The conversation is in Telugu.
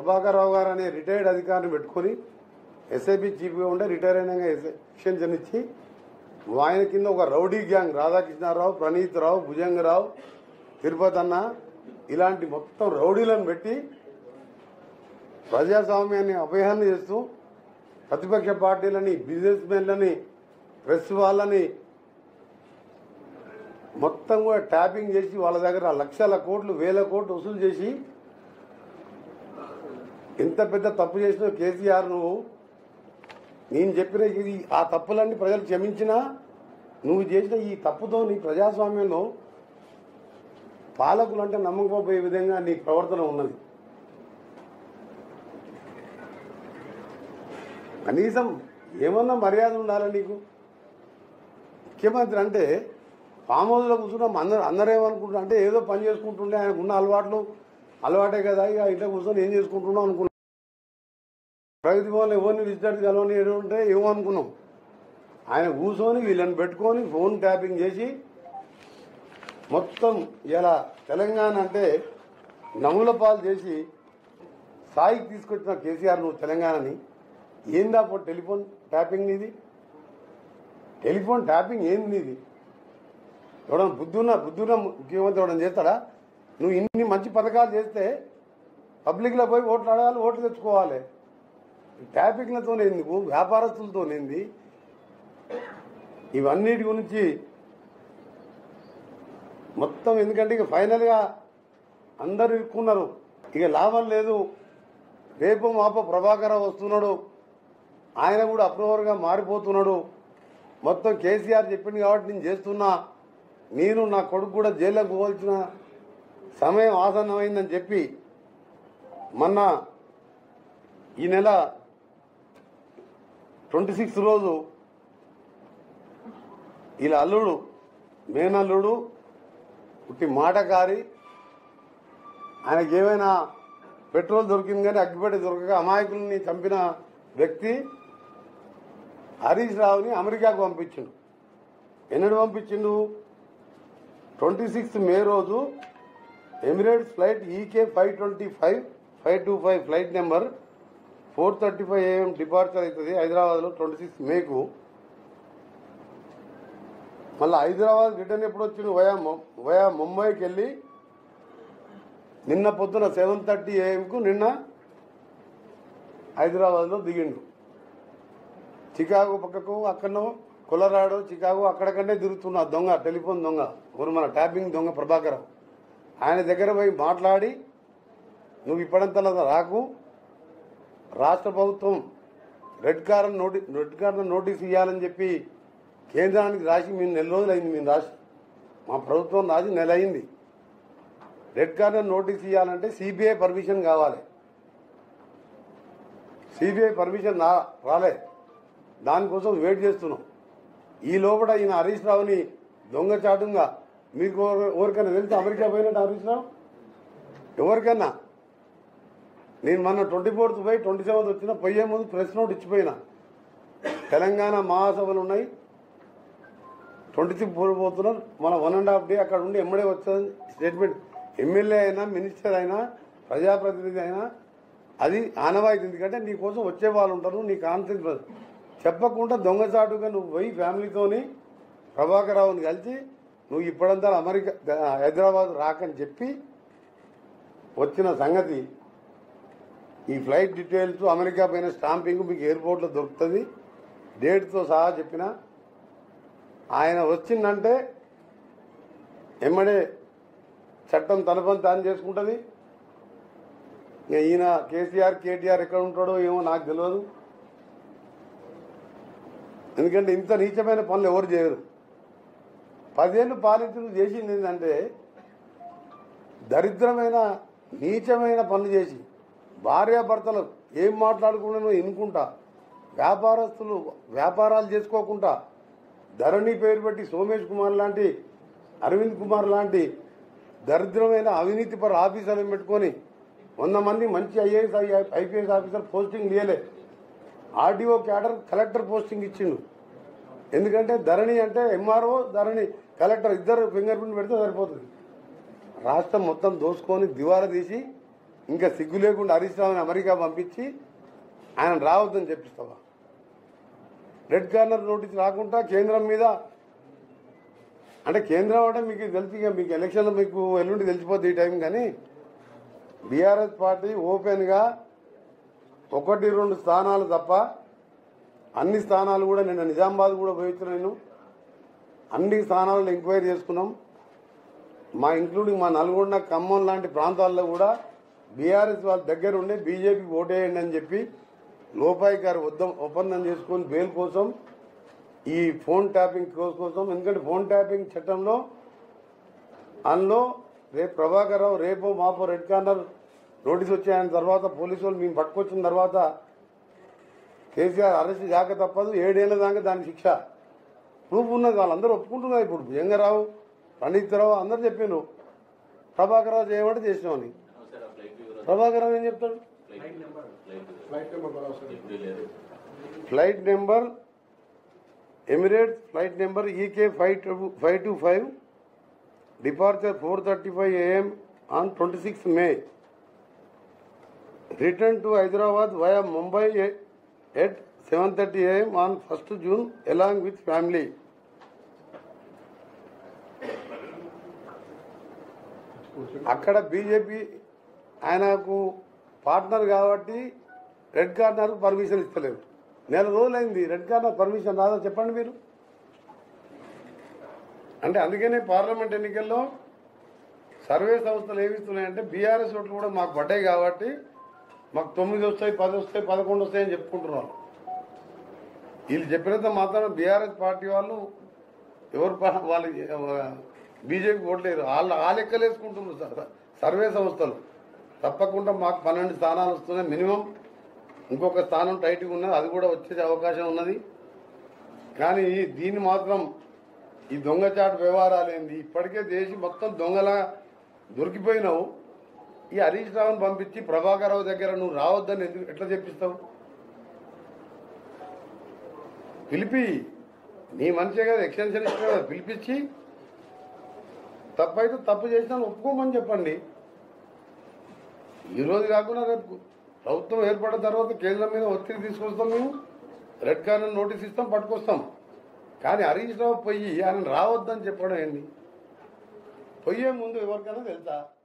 ప్రభాకర్ రావు గారు అనే రిటైర్డ్ అధికారిని పెట్టుకుని ఎస్ఐబి చీఫ్గా ఉండే రిటైర్ అయినాక ఎక్స్టెన్షన్ ఇచ్చి ఆయన కింద ఒక రౌడీ గ్యాంగ్ రాధాకృష్ణారావు, ప్రణీత్ రావు, భుజంగరావు, తిరుపతి అన్న ఇలాంటి మొత్తం రౌడీలను పెట్టి ప్రజాస్వామ్యాన్ని అభయాన్ని చేస్తూ ప్రతిపక్ష పార్టీలని, బిజినెస్ మెన్లని, ప్రెస్ వాళ్ళని మొత్తం కూడా ట్యాపింగ్ చేసి వాళ్ళ దగ్గర లక్షల కోట్లు, వేల కోట్లు వసూలు చేసి ఎంత పెద్ద తప్పు చేసిన కేసీఆర్ నువ్వు, నేను చెప్పిన ఇది ఆ తప్పులన్నీ ప్రజలు క్షమించినా నువ్వు చేసిన ఈ తప్పుతో నీ ప్రజాస్వామ్యంలో పాలకులంటే నమ్మకపోయే విధంగా నీ ప్రవర్తన ఉన్నది. కనీసం ఏమన్నా మర్యాద ఉండాలా నీకు? ముఖ్యమంత్రి అంటే ఫామ్ హౌస్లో కూర్చున్నాం, అందరేమనుకుంటున్నా అంటే ఏదో పని చేసుకుంటుండే, ఆయనకు ఉన్న అలవాటే కదా, ఇక ఇంట్లో కూర్చొని ఏం చేసుకుంటున్నాం అనుకున్నాం. ప్రగతి భవన్లో ఎవరిని విజిటర్ కలవని ఉంటే ఏమో అనుకున్నాం. ఆయన కూర్చొని వీళ్ళని పెట్టుకొని ఫోన్ ట్యాపింగ్ చేసి మొత్తం ఇలా తెలంగాణ అంటే నవ్వుల పాలు చేసి స్థాయికి తీసుకొచ్చిన కేసీఆర్ నువ్వు తెలంగాణని. ఏందా టెలిఫోన్ ట్యాపింగ్ ఇది? టెలిఫోన్ ట్యాపింగ్ ఏంది ఇది? ఎవడన్నా బుద్ధున్న ముఖ్యమంత్రి ఎవడన్నా చేస్తాడా? నువ్వు ఇన్ని మంచి పథకాలు చేస్తే పబ్లిక్లో పోయి ఓట్లు అడగాలి, ఓట్లు తెచ్చుకోవాలి. ట్యాపింగ్లతోనేందుకు, వ్యాపారస్తులతోనేంది? ఇవన్నిటి గురించి మొత్తం ఎందుకంటే ఇక ఫైనల్గా అందరూ ఇరుక్కున్నారు, ఇక లాభం లేదు. రేపు మాప ప్రభాకర్ వస్తున్నాడు, ఆయన కూడా అప్రూవర్గా మారిపోతున్నాడు. మొత్తం కేసీఆర్ చెప్పింది కాబట్టి నేను చేస్తున్నా, నేను నా కొడుకు కూడా జైల్లోకి పోవాల్సిన సమయం ఆసన్నమైందని చెప్పి మొన్న ఈ నెల 26 రోజు ఇలా అల్లుడు, మేనల్లుడు పుట్టి మాటకారి, ఆయనకి ఏమైనా పెట్రోల్ దొరికింది కానీ అగ్గిపెట్టి దొరకక అమాయకుల్ని చంపిన వ్యక్తి హరీష్ రావుని అమెరికాకు పంపించిండు. ఎన్నడు పంపించిండు? 26 మే రోజు Emirates flight EK 525 flight number 4:35 AM departure అవుతుంది హైదరాబాద్లో 26 మేకు. మళ్ళీ హైదరాబాద్ రిటర్న్ ఎప్పుడు వచ్చిండు? వయా ముంబైకి వెళ్ళి నిన్న పొద్దున 7:30 AM నిన్న హైదరాబాద్లో దిగిండు. చికాగో పక్కకు అక్కడనో కొలరాడో చికాగో అక్కడకంటే తిరుగుతున్న దొంగ, టెలిఫోన్ దొంగ, మన ట్యాపింగ్ దొంగ ప్రభాకర్ ఆయన దగ్గర పోయి మాట్లాడి నువ్వు ఇప్పుడంతలా రాకు, రాష్ట్ర ప్రభుత్వం రెడ్ కార్నర్ నోటీస్ ఇవ్వాలని చెప్పి కేంద్రానికి రాసి మేము నెల రోజులు అయింది, మేము రాసి మా ప్రభుత్వం రాసి నెల అయింది. రెడ్ కార్నర్ నోటీస్ ఇవ్వాలంటే సిబిఐ పర్మిషన్ కావాలి. సిబిఐ పర్మిషన్ రాలే, దానికోసం వెయిట్ చేస్తున్నాం. ఈ లోపల ఈయన హరీష్ రావుని దొంగచాటుగా, మీకు ఎవరికైనా తెలిసి అమెరికా పోయినట్టు హరీష్ రావు ఎవరికైనా? నేను మొన్న 24th పోయి 27th వచ్చిన, పోయే ముందు ప్రెస్ నోట్ ఇచ్చిపోయినా. తెలంగాణ మహాసభలు ఉన్నాయి, 26 పోతున్నారు, మన 1.5 day అక్కడ ఉండి ఎమ్మడే వచ్చేది స్టేట్మెంట్. ఎమ్మెల్యే అయినా, మినిస్టర్ అయినా, ప్రజాప్రతినిధి అయినా అది ఆనవాయితీ. ఎందుకంటే నీ కోసం వచ్చే వాళ్ళు ఉంటారు, నీ కాన్ఫిడెన్స్ చెప్పకుండా దొంగచాటుగా నువ్వు పోయి ఫ్యామిలీతోని ప్రభాకర్ రావుని కలిసి నువ్వు ఇప్పుడంతా అమెరికా హైదరాబాద్ రాకని చెప్పి వచ్చిన సంగతి. ఈ ఫ్లైట్ డీటెయిల్స్, అమెరికా పైన స్టాంపింగ్ మీకు ఎయిర్పోర్ట్లో దొరుకుతుంది, డేట్తో సహా చెప్పిన. ఆయన వచ్చిందంటే ఎమ్మడే చట్టం తన పని తాను చేసుకుంటుంది. ఈయన కేటీఆర్ ఎక్కడ ఉంటాడో ఏమో నాకు తెలియదు. ఎందుకంటే ఇంత నీచమైన పనులు ఎవరు చేయరు. 10 ఏళ్ళు పాలించడం చేసింది ఏంటంటే దరిద్రమైన నీచమైన పనులు చేసి భార్యాభర్తలు ఏం మాట్లాడుకున్నానో ఎన్నుకుంటా, వ్యాపారస్తులు వ్యాపారాలు చేసుకోకుండా ధరణి పేరు పెట్టి సోమేష్ కుమార్ లాంటి, అరవింద్ కుమార్ లాంటి దరిద్రమైన అవినీతిపర ఆఫీసర్లను పెట్టుకొని 100 మంది మంచి ఐఏఎస్ ఐపీఎస్ ఆఫీసర్ పోస్టింగ్ లేలే. ఆర్డీఓ క్యాడర్ కలెక్టర్ పోస్టింగ్ ఇచ్చిండు. ఎందుకంటే ధరణి అంటే ఎంఆర్ఓ, ధరణి కలెక్టర్ ఇద్దరు ఫింగర్ ప్రింట్ పెడితే సరిపోతుంది. రాష్ట్రం మొత్తం దోసుకొని దివాలా తీసి ఇంకా సిగ్గు లేకుండా హరీష్ రావుని అమెరికా పంపించి ఆయన రావద్దని చెప్పిస్తావా? రెడ్ కార్నర్ నోటీస్ రాకుండా కేంద్రం మీద అంటే కేంద్రం అంటే మీకు తెలిసి ఇక మీకు ఎలక్షన్లో మీకు ఎల్లుండి తెలిసిపోద్ది ఈ టైం. కానీ బీఆర్ఎస్ పార్టీ ఓపెన్గా 1-2 స్థానాలు తప్ప అన్ని స్థానాలు కూడా నిన్న నిజామాబాద్ కూడా పోయించిన నేను అన్ని స్థానాలను ఎంక్వైరీ చేసుకున్నాం. మా ఇంక్లూడింగ్ మా నల్గొండ ఖమ్మం లాంటి ప్రాంతాల్లో కూడా బీఆర్ఎస్ వాళ్ళ దగ్గర ఉండే బీజేపీకి ఓటేయండి అని చెప్పి లోపాయి గారు ఒప్పందం చేసుకుని బెయిల్ కోసం ఈ ఫోన్ ట్యాపింగ్ కోసం. ఎందుకంటే ఫోన్ ట్యాపింగ్ చట్టంలో అందులో రేపు ప్రభాకర్ రావు రేపో మాపో రెడ్ కార్నర్ నోటీస్ వచ్చాయని తర్వాత పోలీసు వాళ్ళు మేము పట్టుకొచ్చిన తర్వాత కేసీఆర్ అరెస్ట్ కాక తప్పదు. 7 ఏళ్ల దాకా దాని శిక్ష ప్రూఫ్ ఉన్నది. వాళ్ళందరూ ఒప్పుకుంటున్నారు. ఇప్పుడు భుజంగరావు పండిత్ రావు అందరూ చెప్పాను ప్రభాకర్ రావు చేయమంటే చేసినామని. ప్రభాకర్ రావు ఏం చెప్తాడు? Flight number Emirates flight number EK 525 departure 4:35 AM on 26 May. Return to Hyderabad via Mumbai at 7:30 AM on 1st June along with family. అక్కడ బీజేపీ ఆయనకు పార్ట్నర్ కాబట్టి రెడ్ కార్నర్ పర్మిషన్ ఇస్తలేరు. నెల రోజులైంది రెడ్ కార్నర్ పర్మిషన్ రాదా చెప్పండి మీరు? అంటే అందుకనే పార్లమెంట్ ఎన్నికల్లో సర్వే సంస్థలు ఏమిస్తున్నాయంటే బీఆర్ఎస్ ఓట్లు కూడా మాకు పడ్డాయి కాబట్టి మాకు 9 వస్తాయి, 10 వస్తాయి, 11 వస్తాయని చెప్పుకుంటున్నారు. వీళ్ళు చెప్పినంత మాత్రం బీఆర్ఎస్ పార్టీ వాళ్ళు ఎవరు వాళ్ళు బీజేపీ ఓట్లేరు. ఆ లెక్కలు వేసుకుంటున్నారు సర్వే సంస్థలు. తప్పకుండా మాకు 12 స్థానాలు వస్తున్నాయి మినిమం. ఇంకొక స్థానం టైట్గా ఉన్నది, అది కూడా వచ్చే అవకాశం ఉన్నది. కానీ దీన్ని మాత్రం ఈ దొంగచాటు వ్యవహారాలు ఏంది? ఇప్పటికే దేశం మొత్తం దొంగలా దొరికిపోయినావు. ఈ హరీష్ రావుని పంపించి ప్రభాకర్ రావు దగ్గర నువ్వు రావద్దని ఎందుకు ఎట్లా చెప్పిస్తావు? పిలిపి నీ మనిషే కదా, ఎక్స్టెన్షన్ ఇస్తే కదా, పిలిపించి తప్పైతే తప్పు చేసినా ఒప్పుకోమని చెప్పండి. ఈరోజు కాకుండా రేపు ప్రభుత్వం ఏర్పడిన తర్వాత కేంద్రం మీద ఒత్తిడి తీసుకొస్తాం. మేము రెడ్ కార్నర్ నోటీస్ ఇస్తాం, పట్టుకొస్తాం. కానీ హరీష్ రావు పోయి ఆయన రావద్దని చెప్పడం ఏంటి? పోయే ముందు ఎవరికైనా తెలుసా?